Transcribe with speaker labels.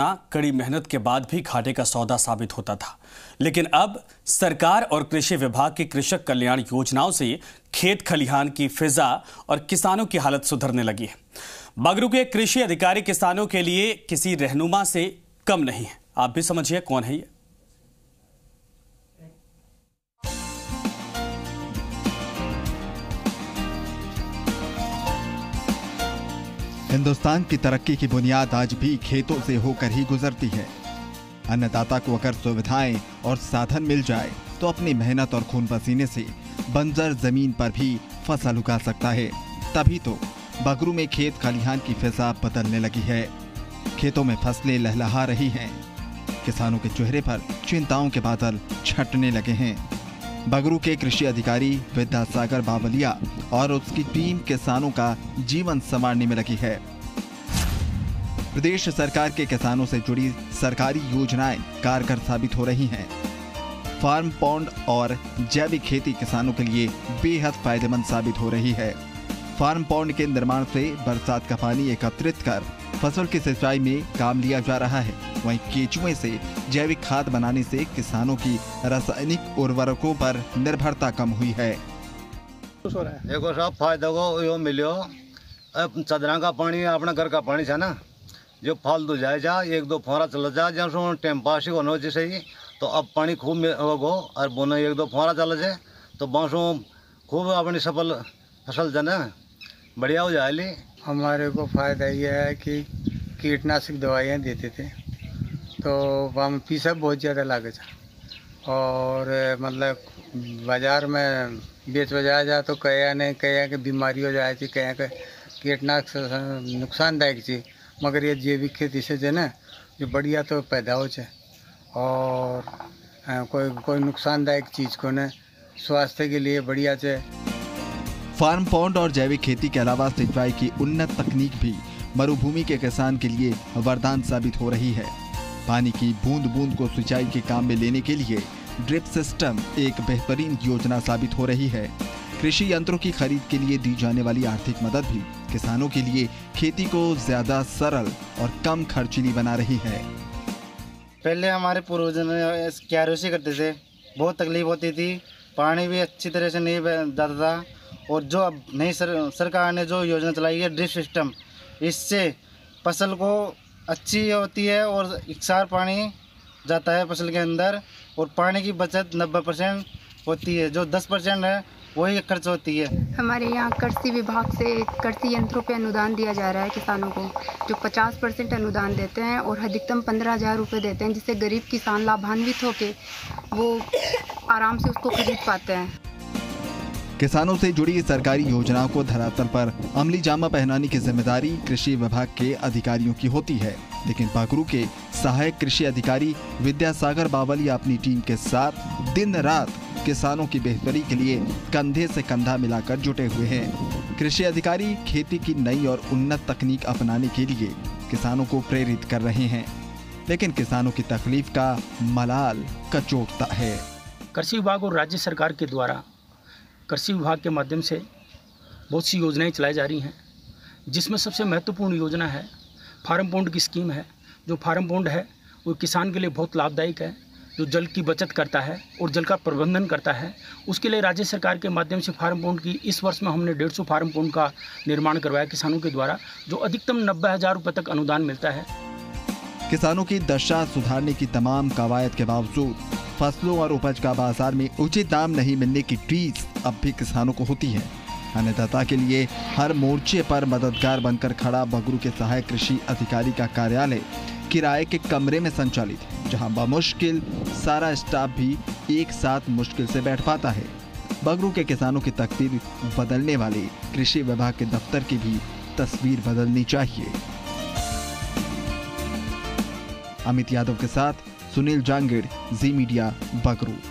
Speaker 1: कड़ी मेहनत के बाद भी घाटे का सौदा साबित होता था, लेकिन अब सरकार और कृषि विभाग की कृषक कल्याण योजनाओं से खेत खलिहान की फिजा और किसानों की हालत सुधरने लगी है। बगरू के कृषि अधिकारी किसानों के लिए किसी रहनुमा से कम नहीं है। आप भी समझिए कौन है ये।
Speaker 2: हिंदुस्तान की तरक्की की बुनियाद आज भी खेतों से होकर ही गुजरती है। अन्नदाता को अगर सुविधाएं और साधन मिल जाए तो अपनी मेहनत और खून पसीने से बंजर जमीन पर भी फसल उगा सकता है। तभी तो बगरू में खेत खलिहान की फिजा बदलने लगी है। खेतों में फसलें लहलहा रही हैं। किसानों के चेहरे पर चिंताओं के बादल छटने लगे हैं। बगरू के कृषि अधिकारी विद्यासागर बावलिया और उसकी टीम किसानों का जीवन संवारने में लगी है। प्रदेश सरकार के किसानों से जुड़ी सरकारी योजनाएं कारगर साबित हो रही हैं। फार्म पॉन्ड और जैविक खेती किसानों के लिए बेहद फायदेमंद साबित हो रही है। फार्म पॉन्ड के निर्माण से बरसात का पानी एकत्रित कर फसल की सिंचाई में काम लिया जा रहा है। वहीं केंचुए से जैविक खाद बनाने से किसानों की रासायनिक उर्वरकों पर निर्भरता कम हुई है।
Speaker 3: देखो साहब फायदा को यो मिलो, अब चदरा का पानी अपना घर का पानी था ना, जो फालतू जाए जा एक दो फोरा चला जा जहाँ टाइम पास ही होना जैसे ही, तो अब पानी खूब होगो और बोना एक दो फोरा चला जाए तो बांसों खूब अपनी सफल फसल जाना बढ़िया हो जाए।
Speaker 4: हमारे को फ़ायदा ये है कि कीटनाशक दवाइयाँ देते थे तो हम पैसा बहुत ज़्यादा लागे था, और मतलब बाज़ार में बेच बजाया जाए तो कया नहीं कया के बीमारी हो जाए थी, कया के कीटनाशक नुकसानदायक थी। मगर ये जैविक खेती से जो ना जो बढ़िया तो पैदा हो जाए और कोई नुकसानदायक चीज़ को न स्वास्थ्य के लिए बढ़िया से।
Speaker 2: फार्म पॉन्ड और जैविक खेती के अलावा सिंचाई की उन्नत तकनीक भी मरुभूमि के किसान के लिए वरदान साबित हो रही है। पानी की बूंद बूंद को सिंचाई के काम में लेने के लिए ड्रिप सिस्टम एक बेहतरीन योजना साबित हो रही है। कृषि यंत्रों की खरीद के लिए दी जाने वाली आर्थिक मदद भी किसानों के लिए खेती को ज्यादा सरल और कम खर्चीली बना रही है।
Speaker 5: पहले हमारे पूर्वजों ने क्यारों से करते थे, बहुत तकलीफ होती थी, पानी भी अच्छी तरह से नहीं जाता था। और जो अब नई सरकार ने जो योजना चलाई है ड्रिप सिस्टम, इससे फसल को अच्छी होती है और इकसार पानी जाता है फसल के अंदर, और पानी की बचत 90% होती है। जो 10% है वही खर्च होती है।
Speaker 6: हमारे यहाँ कृषि विभाग से कृषि यंत्रों पे अनुदान दिया जा रहा है किसानों को, जो 50% अनुदान देते हैं और अधिकतम 15,000 रुपये देते हैं, जिससे गरीब किसान लाभान्वित होके वो आराम से उसको खरीद पाते हैं।
Speaker 2: किसानों से जुड़ी सरकारी योजनाओं को धरातल पर अमली जामा पहनाने की जिम्मेदारी कृषि विभाग के अधिकारियों की होती है, लेकिन बगरू के सहायक कृषि अधिकारी विद्यासागर बावलिया अपनी टीम के साथ दिन रात किसानों की बेहतरी के लिए कंधे से कंधा मिलाकर जुटे हुए हैं। कृषि अधिकारी खेती की नई और उन्नत तकनीक अपनाने के लिए किसानों को प्रेरित कर रहे हैं, लेकिन किसानों की तकलीफ का मलाल कचोटता है।
Speaker 7: कृषि विभाग और राज्य सरकार के द्वारा कृषि विभाग के माध्यम से बहुत सी योजनाएं चलाई जा रही हैं, जिसमें सबसे महत्वपूर्ण योजना है फार्म पॉन्ड की स्कीम है। जो फार्म पॉन्ड है वो किसान के लिए बहुत लाभदायक है, जो जल की बचत करता है और जल का प्रबंधन करता है। उसके लिए राज्य सरकार के माध्यम से फार्म पॉन्ड की इस वर्ष में हमने 150 फार्म पॉन्ड का निर्माण करवाया किसानों के द्वारा, जो अधिकतम 90,000 रुपये तक अनुदान मिलता है।
Speaker 2: किसानों की दशा सुधारने की तमाम कवायद के बावजूद फसलों और उपज का बाजार में उचित दाम नहीं मिलने की टीस अब भी किसानों को होती है। अन्नदाता के लिए हर मोर्चे पर मददगार बनकर खड़ा बगरू के सहायक कृषि अधिकारी का कार्यालय किराए के कमरे में संचालित है, जहां बमुश्किल सारा स्टाफ भी एक साथ मुश्किल से बैठ पाता है। बगरू के किसानों की तकदीर बदलने वाले कृषि विभाग के दफ्तर की भी तस्वीर बदलनी चाहिए। अमित यादव के साथ सुनील जांगीड़, जी मीडिया, बगरू।